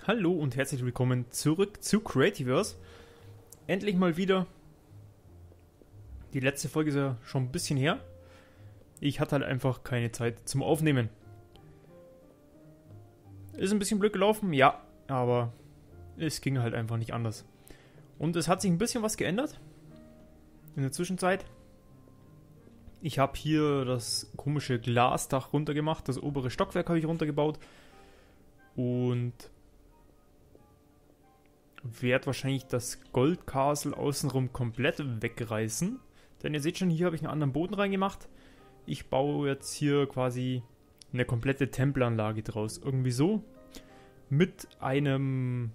Hallo und herzlich willkommen zurück zu Creativerse. Endlich mal wieder. Die letzte Folge ist ja schon ein bisschen her. Ich hatte halt einfach keine Zeit zum Aufnehmen. Ist ein bisschen blöd gelaufen, ja, aber es ging halt einfach nicht anders. Und es hat sich ein bisschen was geändert in der Zwischenzeit. Ich habe hier das komische Glasdach runtergemacht, das obere Stockwerk habe ich runtergebaut und werde wahrscheinlich das Gold Castle außenrum komplett wegreißen. Denn ihr seht schon, hier habe ich einen anderen Boden reingemacht. Ich baue jetzt hier quasi eine komplette Tempelanlage draus. Irgendwie so. Mit einem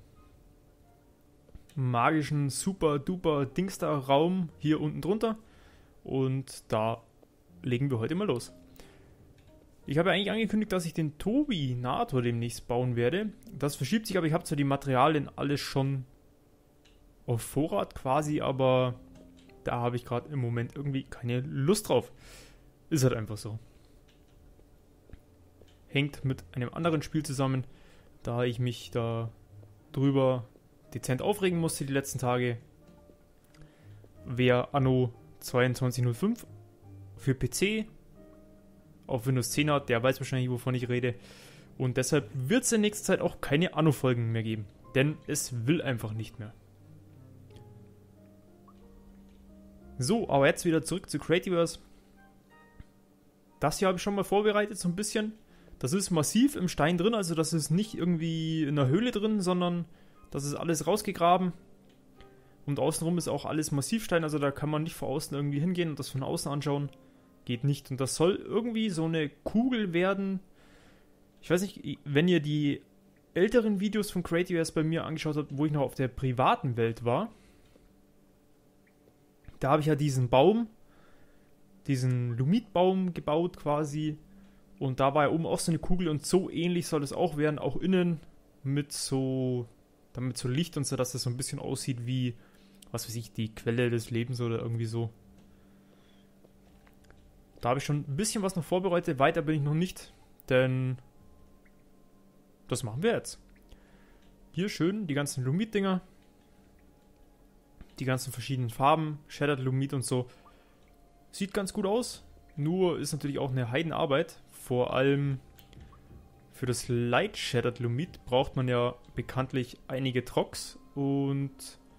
magischen super duper Dingster Raum hier unten drunter. Und da legen wir heute mal los. Ich habe ja eigentlich angekündigt, dass ich den Tobinator demnächst bauen werde. Das verschiebt sich, aber ich habe zwar die Materialien alles schon auf Vorrat quasi, aber da habe ich gerade im Moment irgendwie keine Lust drauf. Ist halt einfach so. Hängt mit einem anderen Spiel zusammen, da ich mich da drüber dezent aufregen musste die letzten Tage. Wer Anno 2205 für PC auf Windows 10 hat, der weiß wahrscheinlich, wovon ich rede. Und deshalb wird es in nächster Zeit auch keine Anno-Folgen mehr geben. Denn es will einfach nicht mehr. So, aber jetzt wieder zurück zu Creativerse. Das hier habe ich schon mal vorbereitet, so ein bisschen. Das ist massiv im Stein drin, also das ist nicht irgendwie in einer Höhle drin, sondern das ist alles rausgegraben. Und außenrum ist auch alles Massivstein, also da kann man nicht von außen irgendwie hingehen und das von außen anschauen. Geht nicht. Und das soll irgendwie so eine Kugel werden. Ich weiß nicht, wenn ihr die älteren Videos von Creativerse bei mir angeschaut habt, wo ich noch auf der privaten Welt war, da habe ich ja diesen Baum, diesen Lumitbaum gebaut quasi. Und da war ja oben auch so eine Kugel und so ähnlich soll es auch werden, auch innen mit so, damit so Licht und so, dass das so ein bisschen aussieht wie, was weiß ich, die Quelle des Lebens oder irgendwie so. Da habe ich schon ein bisschen was noch vorbereitet, weiter bin ich noch nicht, denn das machen wir jetzt. Hier schön die ganzen Lumit-Dinger, die ganzen verschiedenen Farben, Shattered Lumit und so. Sieht ganz gut aus, nur ist natürlich auch eine Heidenarbeit. Vor allem für das Light Shattered Lumit braucht man ja bekanntlich einige Trox und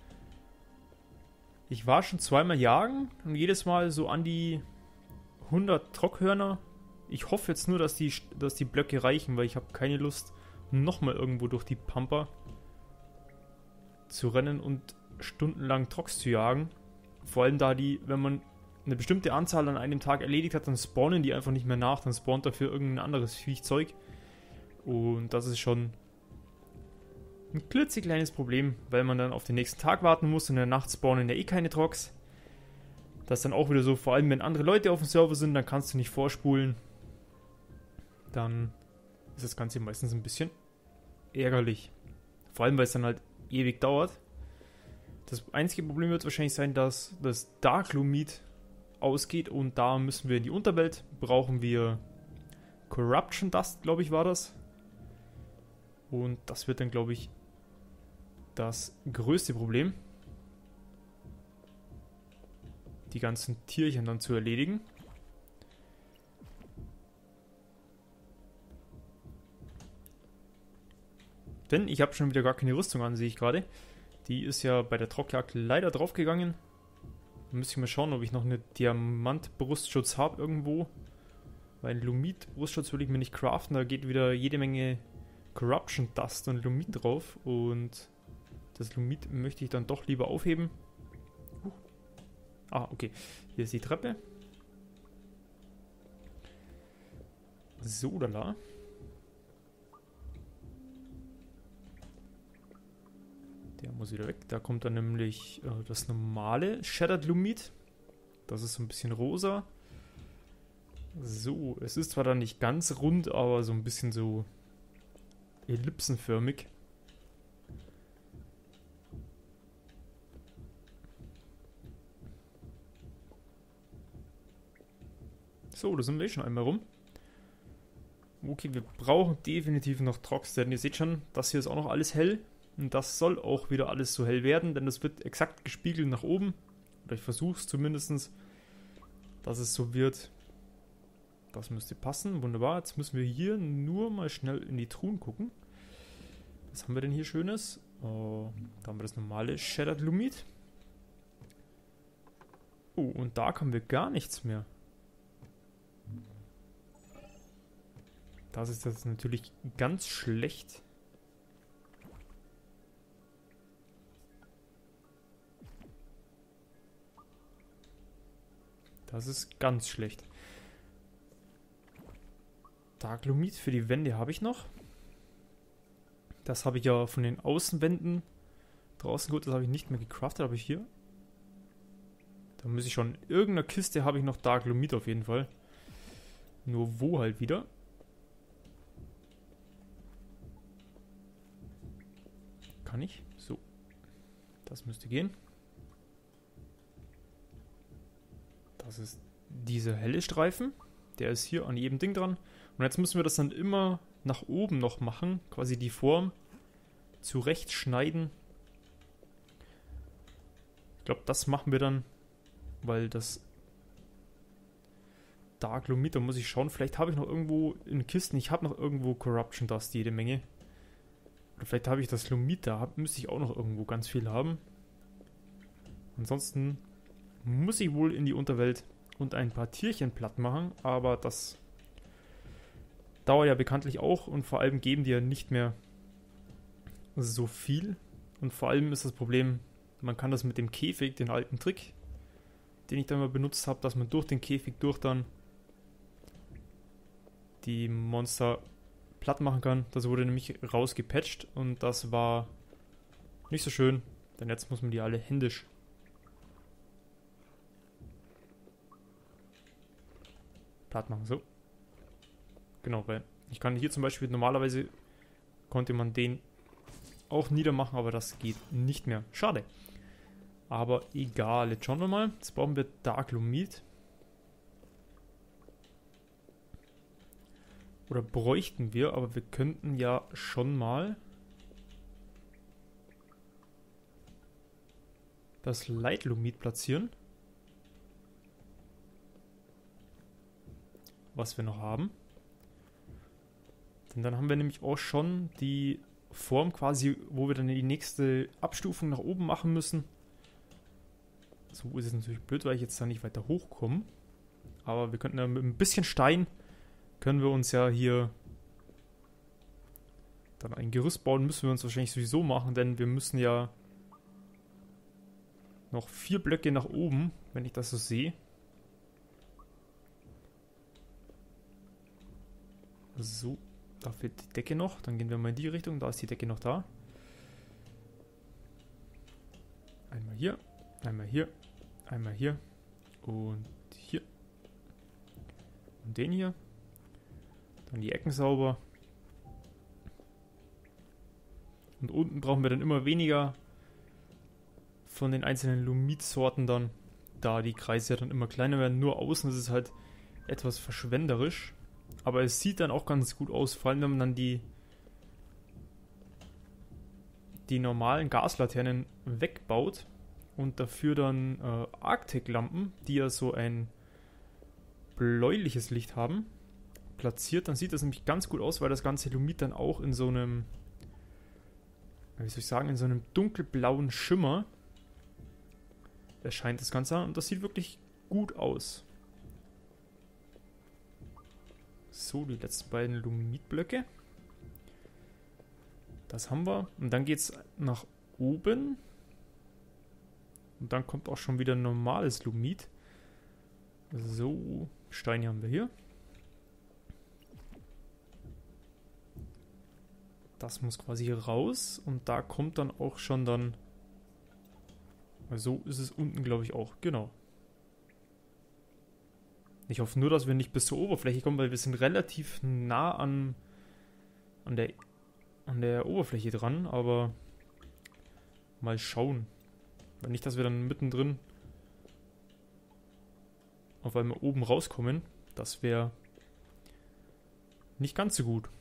ich war schon zweimal jagen und jedes Mal so an die 100 Trockhörner. Ich hoffe jetzt nur, dass die Blöcke reichen, weil ich habe keine Lust, nochmal irgendwo durch die Pampa zu rennen und stundenlang Trox zu jagen. Vor allem da wenn man eine bestimmte Anzahl an einem Tag erledigt hat, dann spawnen die einfach nicht mehr nach, dann spawnt dafür irgendein anderes Viechzeug. Und das ist schon ein klitzekleines Problem, weil man dann auf den nächsten Tag warten muss und in der Nacht spawnen ja eh keine Trox. Das ist dann auch wieder so, vor allem wenn andere Leute auf dem Server sind, dann kannst du nicht vorspulen. Dann ist das Ganze meistens ein bisschen ärgerlich. Vor allem, weil es dann halt ewig dauert. Das einzige Problem wird wahrscheinlich sein, dass das Dark Lumit ausgeht und da müssen wir in die Unterwelt. Brauchen wir Corruption Dust, glaube ich, war das. Und das wird dann, glaube ich, das größte Problem. Die ganzen Tierchen dann zu erledigen. Denn ich habe schon wieder gar keine Rüstung an, sehe ich gerade. Die ist ja bei der Trockjagd leider draufgegangen. Da müsste ich mal schauen, ob ich noch eine Diamant-Brustschutz habe irgendwo. Weil Lumit-Brustschutz will ich mir nicht craften. Da geht wieder jede Menge Corruption Dust und Lumit drauf. Und das Lumit möchte ich dann doch lieber aufheben. Ah, okay. Hier ist die Treppe. So, lala. Der muss wieder weg. Da kommt dann nämlich das normale Shattered Lumit. Das ist so ein bisschen rosa. So, es ist zwar dann nicht ganz rund, aber so ein bisschen so ellipsenförmig. So, da sind wir schon einmal rum. Okay, wir brauchen definitiv noch Trox, denn ihr seht schon, das hier ist auch noch alles hell. Und das soll auch wieder alles so hell werden, denn das wird exakt gespiegelt nach oben. Oder ich versuche es zumindest, dass es so wird. Das müsste passen, wunderbar. Jetzt müssen wir hier nur mal schnell in die Truhen gucken. Was haben wir denn hier Schönes? Oh, da haben wir das normale Shattered Lumit. Oh, und da haben wir gar nichts mehr. Das ist jetzt natürlich ganz schlecht. Das ist ganz schlecht. Dark Lumit für die Wände habe ich noch. Das habe ich ja von den Außenwänden draußen gut. Das habe ich nicht mehr gecraftet, habe ich hier. Da muss ich schon. In irgendeiner Kiste habe ich noch Dark Lumit auf jeden Fall. Nur wo halt wieder. Kann ich? So. Das müsste gehen. Das ist dieser helle Streifen. Der ist hier an jedem Ding dran. Und jetzt müssen wir das dann immer nach oben noch machen. Quasi die Form zurecht schneiden. Ich glaube, das machen wir dann, weil das Dark Lumit, da muss ich schauen. Vielleicht habe ich noch irgendwo in Kisten, ich habe noch irgendwo Corruption Dust, jede Menge. Oder vielleicht habe ich das Lumit da, müsste ich auch noch irgendwo ganz viel haben. Ansonsten muss ich wohl in die Unterwelt und ein paar Tierchen platt machen, aber das dauert ja bekanntlich auch und vor allem geben die ja nicht mehr so viel. Und vor allem ist das Problem, man kann das mit dem Käfig, den alten Trick, den ich dann mal benutzt habe, dass man durch den Käfig durch dann die Monster platt machen kann. Das wurde nämlich rausgepatcht und das war nicht so schön, denn jetzt muss man die alle händisch platt machen. So. Genau, weil ich kann hier zum Beispiel, normalerweise konnte man den auch niedermachen, aber das geht nicht mehr. Schade. Aber egal, jetzt schauen wir mal. Jetzt brauchen wir Dark Lumit. Oder bräuchten wir, aber wir könnten ja schon mal das Light Lumit platzieren. Was wir noch haben. Denn dann haben wir nämlich auch schon die Form quasi, wo wir dann die nächste Abstufung nach oben machen müssen. So ist es natürlich blöd, weil ich jetzt da nicht weiter hochkomme. Aber wir könnten ja mit ein bisschen Stein können wir uns ja hier dann ein Gerüst bauen. Müssen wir uns wahrscheinlich sowieso machen, denn wir müssen ja noch 4 Blöcke nach oben, wenn ich das so sehe. So, da fehlt die Decke noch. Dann gehen wir mal in die Richtung. Da ist die Decke noch da. Einmal hier, einmal hier, einmal hier und hier. Und den hier. Dann die Ecken sauber. Und unten brauchen wir dann immer weniger von den einzelnen Lumit-Sorten dann, da die Kreise ja dann immer kleiner werden. Nur außen ist es halt etwas verschwenderisch. Aber es sieht dann auch ganz gut aus, vor allem wenn man dann die normalen Gaslaternen wegbaut und dafür dann Arctic-Lampen, die ja so ein bläuliches Licht haben, platziert, dann sieht das nämlich ganz gut aus, weil das ganze Lumit dann auch in so einem, wie soll ich sagen, in so einem dunkelblauen Schimmer erscheint das Ganze und das sieht wirklich gut aus. So, die letzten beiden Lumitblöcke. Das haben wir. Und dann geht es nach oben. Und dann kommt auch schon wieder ein normales Lumit. So, Steine haben wir hier. Das muss quasi hier raus. Und da kommt dann auch schon dann... So ist es unten, glaube ich, auch. Genau. Ich hoffe nur, dass wir nicht bis zur Oberfläche kommen, weil wir sind relativ nah an der Oberfläche dran, aber mal schauen. Weil nicht, dass wir dann mittendrin auf einmal oben rauskommen. Das wäre nicht ganz so gut.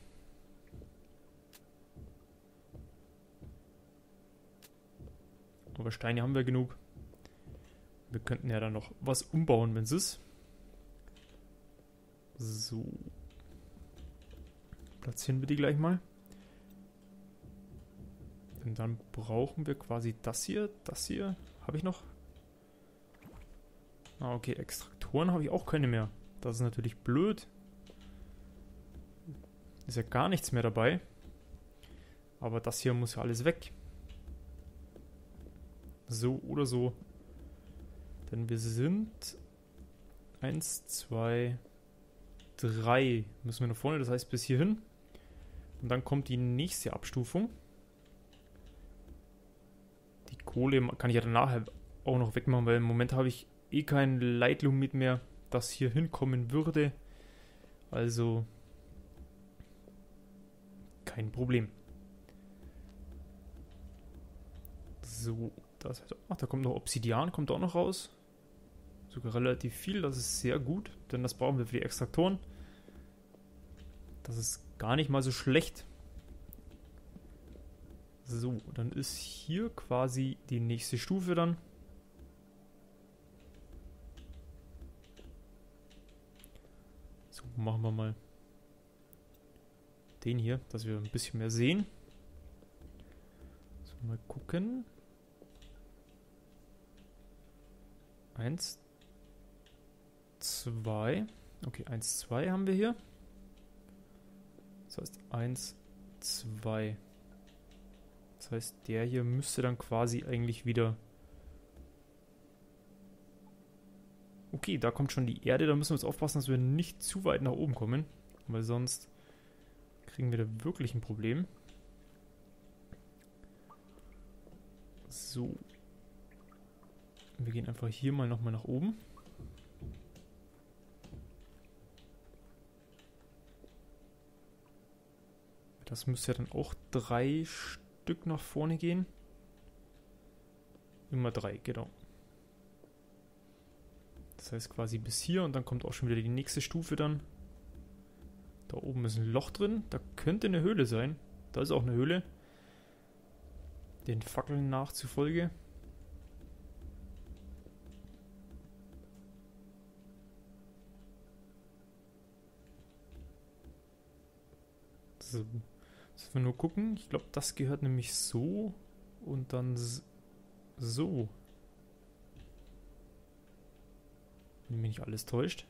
Aber Steine haben wir genug. Wir könnten ja dann noch was umbauen, wenn es ist. So. Platzieren wir die gleich mal. Und dann brauchen wir quasi das hier. Das hier habe ich noch. Ah, okay. Extraktoren habe ich auch keine mehr. Das ist natürlich blöd. Ist ja gar nichts mehr dabei. Aber das hier muss ja alles weg. So oder so. Denn wir sind 1, 2, 3 müssen wir nach vorne, das heißt bis hierhin. Und dann kommt die nächste Abstufung. Die Kohle kann ich ja danach auch noch wegmachen, weil im Moment habe ich eh kein Leitlimit mehr, das hier hinkommen würde. Also kein Problem. So, da kommt noch Obsidian, kommt auch noch raus. Sogar relativ viel, das ist sehr gut, denn das brauchen wir für die Extraktoren. Das ist gar nicht mal so schlecht. So, dann ist hier quasi die nächste Stufe dann. So, machen wir mal den hier, dass wir ein bisschen mehr sehen. So, mal gucken. 1, 2. Okay, 1, 2 haben wir hier. Das heißt 1, 2. Das heißt, der hier müsste dann quasi eigentlich wieder... Okay, da kommt schon die Erde. Da müssen wir jetzt aufpassen, dass wir nicht zu weit nach oben kommen. Weil sonst kriegen wir da wirklich ein Problem. So. Wir gehen einfach hier mal nochmal nach oben. Das müsste ja dann auch 3 Stück nach vorne gehen. Immer 3, genau. Das heißt quasi bis hier und dann kommt auch schon wieder die nächste Stufe dann. Da oben ist ein Loch drin. Da könnte eine Höhle sein. Da ist auch eine Höhle. Den Fackeln nachzufolge. So. Jetzt wir nur gucken. Ich glaube, das gehört nämlich so und dann so. Wenn mich nicht alles täuscht.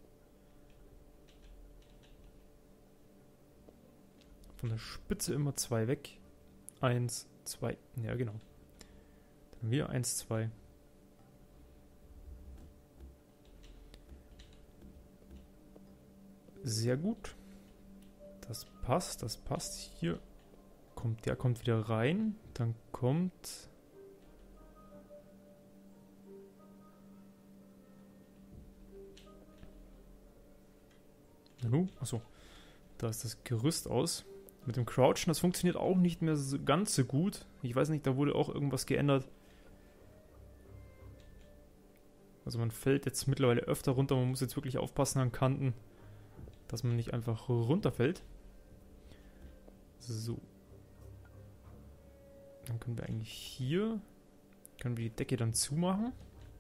Von der Spitze immer 2 weg. 1, 2. Ja, genau. Dann haben wir 1, 2. Sehr gut. Das passt, das passt. Hier kommt, der kommt wieder rein. Dann kommt... Achso, da ist das Gerüst aus. Mit dem Crouchen, das funktioniert auch nicht mehr so, ganz so gut. Ich weiß nicht, da wurde auch irgendwas geändert. Also man fällt jetzt mittlerweile öfter runter. Man muss jetzt wirklich aufpassen an Kanten, dass man nicht einfach runterfällt. So. Dann können wir eigentlich hier, können wir die Decke dann zumachen.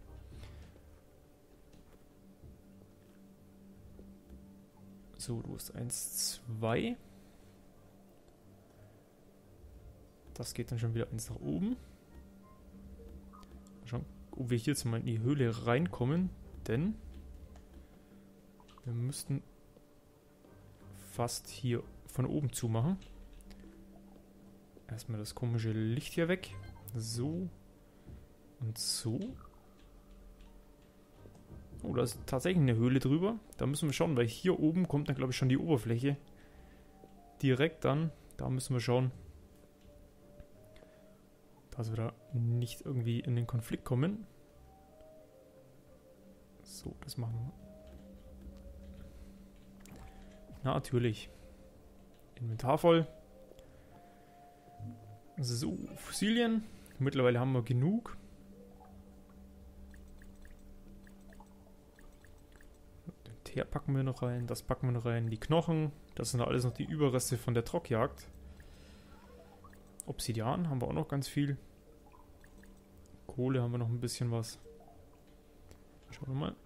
So, du hast 1, 2. Das geht dann schon wieder 1 nach oben. Mal schauen, ob wir hier jetzt mal in die Höhle reinkommen, denn wir müssten fast hier von oben zumachen. Erstmal das komische Licht hier weg. So und so. Oh, da ist tatsächlich eine Höhle drüber. Da müssen wir schauen, weil hier oben kommt dann, glaube ich, schon die Oberfläche. Direkt dann. Da müssen wir schauen, dass wir da nicht irgendwie in den Konflikt kommen. So, das machen wir. Natürlich. Inventar voll. So, Fossilien. Mittlerweile haben wir genug. Teer packen wir noch rein, das packen wir noch rein, die Knochen, das sind alles noch die Überreste von der Trockjagd. Obsidian haben wir auch noch ganz viel. Kohle haben wir noch ein bisschen was. Schauen wir mal.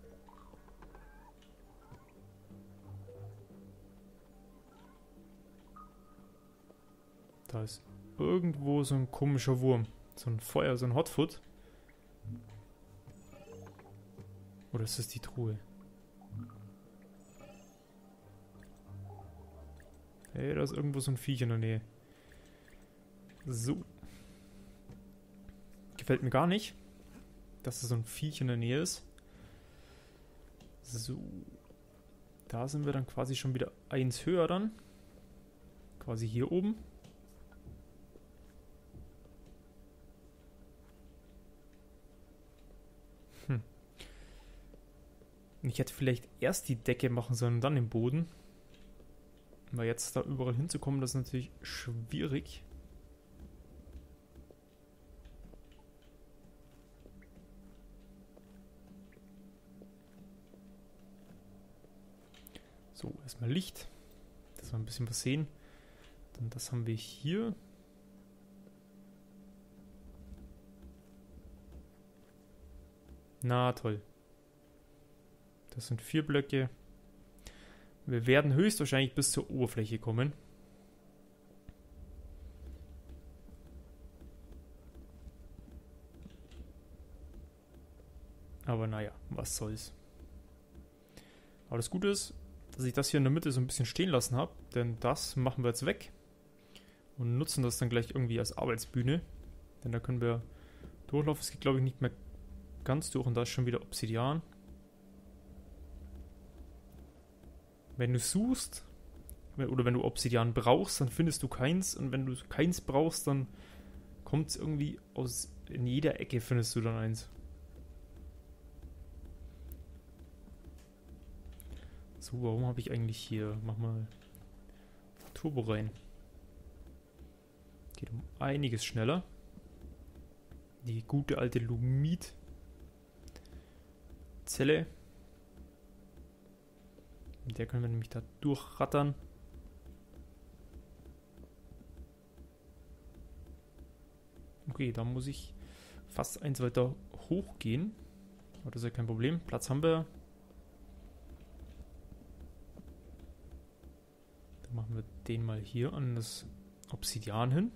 Da ist irgendwo so ein komischer Wurm. So ein Feuer, so ein Hotfoot. Oder ist das die Truhe? Hey, da ist irgendwo so ein Viech in der Nähe. So. Gefällt mir gar nicht, dass da so ein Viech in der Nähe ist. So. Da sind wir dann quasi schon wieder eins höher dann. Quasi hier oben. Ich hätte vielleicht erst die Decke machen sollen und dann den Boden. Weil jetzt da überall hinzukommen, das ist natürlich schwierig. So, erstmal Licht, dass wir ein bisschen was sehen. Dann das haben wir hier. Na toll. Das sind 4 Blöcke. Wir werden höchstwahrscheinlich bis zur Oberfläche kommen. Aber naja, was soll's. Aber das Gute ist, dass ich das hier in der Mitte so ein bisschen stehen lassen habe, denn das machen wir jetzt weg und nutzen das dann gleich irgendwie als Arbeitsbühne. Denn da können wir durchlaufen. Es geht, glaube ich, nicht mehr ganz durch und da ist schon wieder Obsidian. Wenn du suchst, oder wenn du Obsidian brauchst, dann findest du keins. Und wenn du keins brauchst, dann kommt es irgendwie aus... In jeder Ecke findest du dann eins. So, warum habe ich eigentlich hier... Mach mal Turbo rein. Geht um einiges schneller. Die gute alte Lumit-Zelle. Mit der können wir nämlich da durchrattern. Okay, da muss ich fast eins weiter hochgehen. Aber das ist ja kein Problem. Platz haben wir. Dann machen wir den mal hier an das Obsidian hin.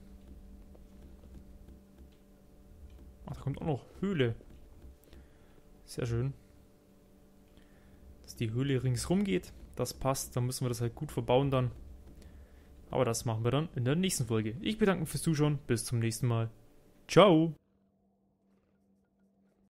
Ach, da kommt auch noch Höhle. Sehr schön. Dass die Höhle ringsrum geht. Das passt, dann müssen wir das halt gut verbauen dann. Aber das machen wir dann in der nächsten Folge. Ich bedanke mich fürs Zuschauen. Bis zum nächsten Mal. Ciao!